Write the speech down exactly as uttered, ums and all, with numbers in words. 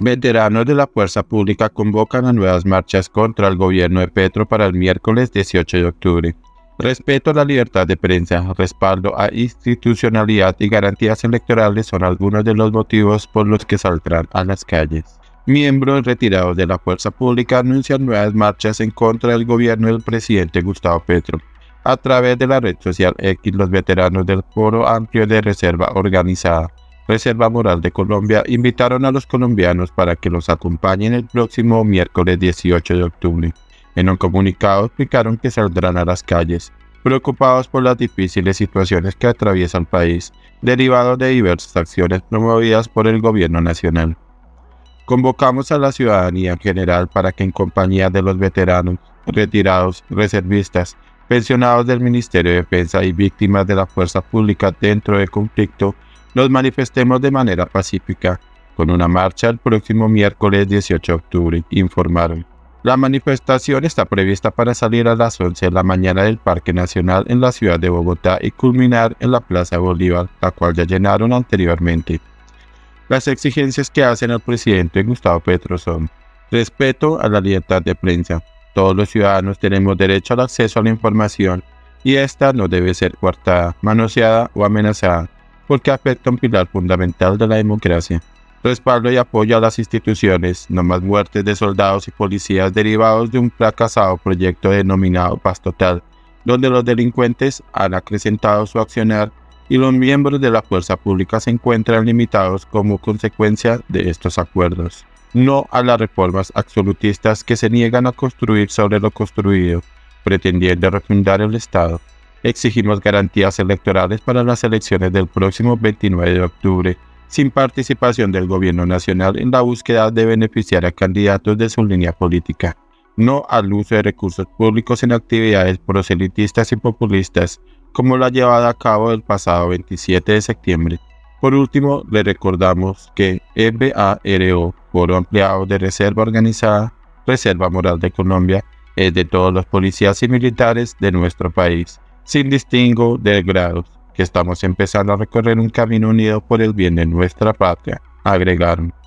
Veteranos de la Fuerza Pública convocan a nuevas marchas contra el gobierno de Petro para el miércoles dieciocho de octubre. Respeto a la libertad de prensa, respaldo a institucionalidad y garantías electorales son algunos de los motivos por los que saldrán a las calles. Miembros retirados de la Fuerza Pública anuncian nuevas marchas en contra del gobierno del presidente Gustavo Petro. A través de la red social X, los veteranos del Foro Amplio de Reserva Organizada, Reserva Moral de Colombia, invitaron a los colombianos para que los acompañen el próximo miércoles dieciocho de octubre. En un comunicado explicaron que saldrán a las calles, preocupados por las difíciles situaciones que atraviesa el país, derivados de diversas acciones promovidas por el gobierno nacional. Convocamos a la ciudadanía en general para que en compañía de los veteranos, retirados, reservistas, pensionados del Ministerio de Defensa y víctimas de la fuerza pública dentro del conflicto, nos manifestemos de manera pacífica, con una marcha el próximo miércoles dieciocho de octubre, informaron. La manifestación está prevista para salir a las once de la mañana del Parque Nacional en la ciudad de Bogotá y culminar en la Plaza de Bolívar, la cual ya llenaron anteriormente. Las exigencias que hacen al presidente Gustavo Petro son: respeto a la libertad de prensa. Todos los ciudadanos tenemos derecho al acceso a la información y esta no debe ser coartada, manoseada o amenazada, porque afecta un pilar fundamental de la democracia. Respaldo y apoyo a las instituciones, no más muertes de soldados y policías derivados de un fracasado proyecto denominado Paz Total, donde los delincuentes han acrecentado su accionar y los miembros de la fuerza pública se encuentran limitados como consecuencia de estos acuerdos. No a las reformas absolutistas que se niegan a construir sobre lo construido, pretendiendo refundar el Estado. Exigimos garantías electorales para las elecciones del próximo veintinueve de octubre, sin participación del gobierno nacional en la búsqueda de beneficiar a candidatos de su línea política. No al uso de recursos públicos en actividades proselitistas y populistas, como la llevada a cabo el pasado veintisiete de septiembre. Por último, le recordamos que F A R O, Foro Ampliado de Reserva Organizada, Reserva Moral de Colombia, es de todos los policías y militares de nuestro país, sin distingo de grados, que estamos empezando a recorrer un camino unido por el bien de nuestra patria, agregaron.